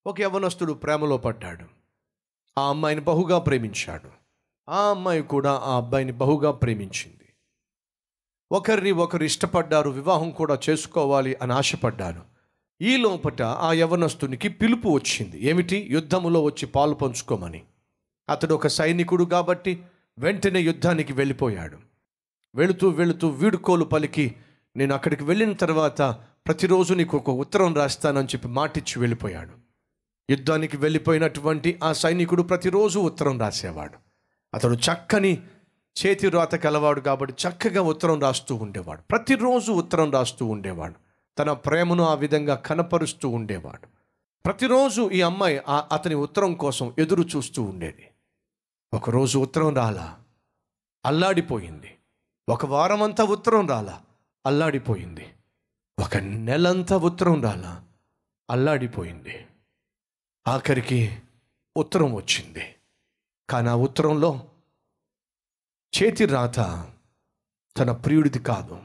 ఒక యవ్వనస్తుడు ప్రేమలో పడ్డాడు. ఆ అమ్మాయిని బహుగా ప్రేమించాడు. ఆ అమ్మాయి కూడా ఆ అబ్బాయిని బహుగా ప్రేమించింది. ఒకరిని ఒకరు ఇష్టపడ్డారు, వివాహం కూడా చేసుకోవాలి అని ఆశపడ్డారు. ఈ లోపట ఆ యవ్వనస్తునికి పిలుపు వచ్చింది. ఏమిటి? యుద్ధములో వచ్చి పాలు పంచుకోమని. అతడు ఒక సైనికుడు కాబట్టి వెంటనే యుద్ధానికి వెళ్ళిపోయాడు. వెళుతూ వెళుతూ వీడుకోలు పలికి, నేను అక్కడికి వెళ్ళిన తర్వాత ప్రతిరోజు నీకు ఒక ఉత్తరం రాస్తానని చెప్పి మాటిచ్చి వెళ్ళిపోయాడు. యుద్ధానికి వెళ్ళిపోయినటువంటి ఆ సైనికుడు ప్రతిరోజు ఉత్తరం రాసేవాడు. అతడు చక్కని చేతి రాత కలవాడు కాబట్టి చక్కగా ఉత్తరం రాస్తూ ఉండేవాడు. ప్రతిరోజు ఉత్తరం రాస్తూ ఉండేవాడు. తన ప్రేమను ఆ విధంగా కనపరుస్తూ ఉండేవాడు. ప్రతిరోజు ఈ అమ్మాయి అతని ఉత్తరం కోసం ఎదురు చూస్తూ ఉండేది. ఒకరోజు ఉత్తరం రాలా, అల్లాడిపోయింది. ఒక వారం అంతా ఉత్తరం రాలా, అల్లాడిపోయింది. ఒక నెలంతా ఉత్తరం రాలా, అల్లాడిపోయింది. ఆఖరికి ఉత్తరం వచ్చింది. కానీ ఆ ఉత్తరంలో చేతి రాత తన ప్రియుడిది కాదు.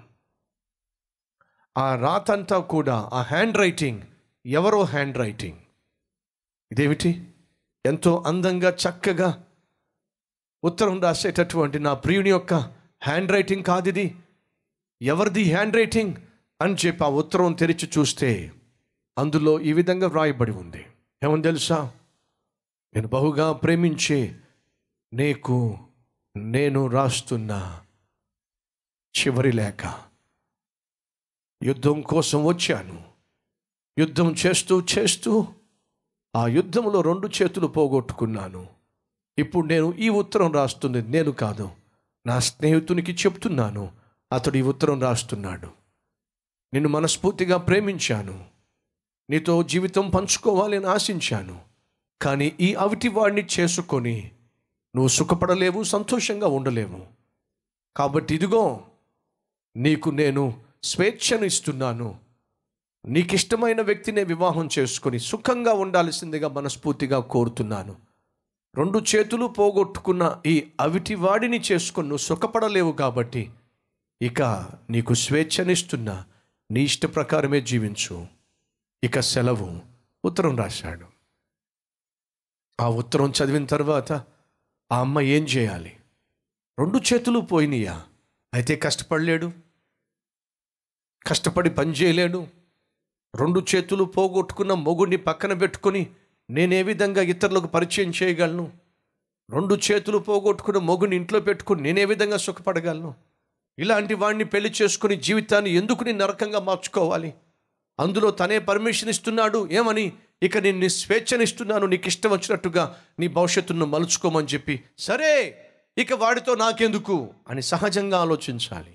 ఆ రాత అంతా కూడా ఆ హ్యాండ్ రైటింగ్ ఎవరో హ్యాండ్ రైటింగ్. ఇదేమిటి? ఎంతో అందంగా చక్కగా ఉత్తరం రాసేటటువంటి నా ప్రియుని యొక్క హ్యాండ్ రైటింగ్ కాదు ఇది. ఎవరిది హ్యాండ్ రైటింగ్ అని చెప్పి ఆ ఉత్తరం తెరిచి చూస్తే అందులో ఈ విధంగా వ్రాయబడి ఉంది. ఏమని తెలుసా? నేను బహుగా ప్రేమించే నీకు నేను రాస్తున్న చివరి లేఖ. యుద్ధం కోసం వచ్చాను. యుద్ధం చేస్తూ చేస్తూ ఆ యుద్ధంలో 2 చేతులు పోగొట్టుకున్నాను. ఇప్పుడు నేను ఈ ఉత్తరం రాస్తుంది నేను కాదు, నా స్నేహితునికి చెప్తున్నాను. అతడు ఈ ఉత్తరం రాస్తున్నాడు. నిన్ను మనస్ఫూర్తిగా ప్రేమించాను, నీతో జీవితం పంచుకోవాలి అని ఆశించాను. కానీ ఈ అవిటివాడిని చేసుకొని నువ్వు సుఖపడలేవు, సంతోషంగా ఉండలేవు. కాబట్టి ఇదిగో నీకు నేను స్వేచ్ఛను ఇస్తున్నాను. నీకు ఇష్టమైన వ్యక్తినే వివాహం చేసుకొని సుఖంగా ఉండాల్సిందిగా మనస్ఫూర్తిగా కోరుతున్నాను. 2 చేతులు పోగొట్టుకున్న ఈ అవిటివాడిని చేసుకొని నువ్వు సుఖపడలేవు కాబట్టి ఇక నీకు స్వేచ్ఛనిస్తున్నా, నీ ఇష్ట ప్రకారమే జీవించు, ఇక సెలవు. ఉత్తరం రాశాడు. ఆ ఉత్తరం చదివిన తర్వాత ఆ అమ్మ ఏం చేయాలి? 2 చేతులు పోయినాయా? అయితే కష్టపడలేడు, కష్టపడి పని చేయలేడు. 2 చేతులు పోగొట్టుకున్న మొగుడిని పక్కన పెట్టుకొని నేనే విధంగా ఇతరులకు పరిచయం చేయగలను? 2 చేతులు పోగొట్టుకున్న మొగుడిని ఇంట్లో పెట్టుకుని నేనే విధంగా సుఖపడగలను? ఇలాంటి వాడిని పెళ్లి చేసుకుని జీవితాన్ని ఎందుకు నేను నరకంగా మార్చుకోవాలి? అందులో తనే పర్మిషన్ ఇస్తున్నాడు. ఏమని? ఇక నేను నీ స్వేచ్ఛనిస్తున్నాను, నీకు ఇష్టం వచ్చినట్టుగా నీ భవిష్యత్తును మలుచుకోమని చెప్పి, సరే ఇక వాడితో నాకెందుకు అని సహజంగా ఆలోచించాలి.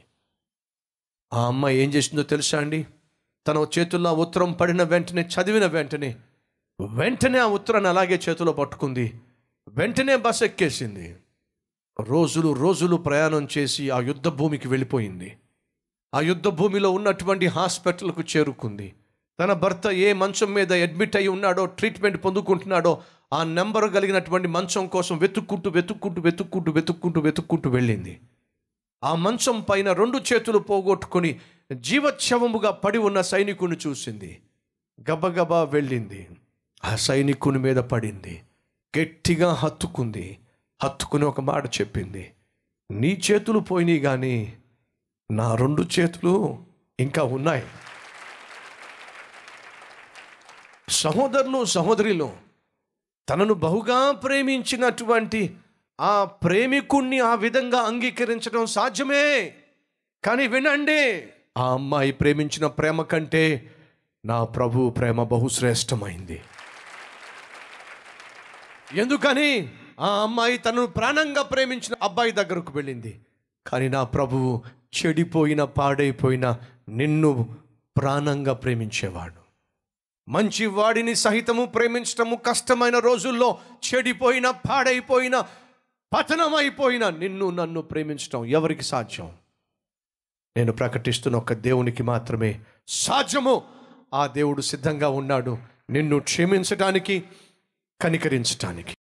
ఆ అమ్మాయి ఏం చేసిందో తెలుసా అండి? తన చేతుల్లో ఆ ఉత్తరం పడిన వెంటనే, చదివిన వెంటనే ఆ ఉత్తరాన్ని అలాగే చేతిలో పట్టుకుంది. వెంటనే బస్ ఎక్కేసింది. రోజులు ప్రయాణం చేసి ఆ యుద్ధ భూమికి వెళ్ళిపోయింది. ఆ యుద్ధ భూమిలో ఉన్నటువంటి హాస్పిటల్కు చేరుకుంది. తన భర్త ఏ మంచం మీద అడ్మిట్ అయి ఉన్నాడో, ట్రీట్మెంట్ పొందుకుంటున్నాడో ఆ నెంబర్ కలిగినటువంటి మంచం కోసం వెతుక్కుంటూ వెళ్ళింది. ఆ మంచం పైన 2 చేతులు పోగొట్టుకొని జీవచ్ఛవముగా పడి ఉన్న సైనికుని చూసింది. గబగబా వెళ్ళింది, ఆ సైనికుని మీద పడింది, గట్టిగా హత్తుకుని ఒక మాట చెప్పింది. నీ చేతులు పోయినాయి కానీ నా 2 చేతులు ఇంకా ఉన్నాయి. సహోదరులు, సహోదరులు, తనను బహుగా ప్రేమించినటువంటి ఆ ప్రేమికుణ్ణి ఆ విధంగా అంగీకరించడం సాధ్యమే. కానీ వినండి, ఆ అమ్మాయి ప్రేమించిన ప్రేమ కంటే నా ప్రభు ప్రేమ బహుశ్రేష్టమైంది. ఎందుకని? ఆ అమ్మాయి తనను ప్రాణంగా ప్రేమించిన అబ్బాయి దగ్గరకు వెళ్ళింది. కానీ నా ప్రభువు చెడిపోయిన, పాడైపోయిన నిన్ను ప్రాణంగా ప్రేమించేవాడు. మంచి వాడిని సహితము ప్రేమించటము కష్టమైన రోజుల్లో చెడిపోయిన, పాడైపోయిన, పతనమైపోయిన నిన్ను నన్ను ప్రేమించటం ఎవరికి సాధ్యం? నేను ప్రకటిస్తున్న ఒక దేవునికి మాత్రమే సాధ్యము. ఆ దేవుడు సిద్ధంగా ఉన్నాడు నిన్ను క్షమించటానికి, కనికరించటానికి.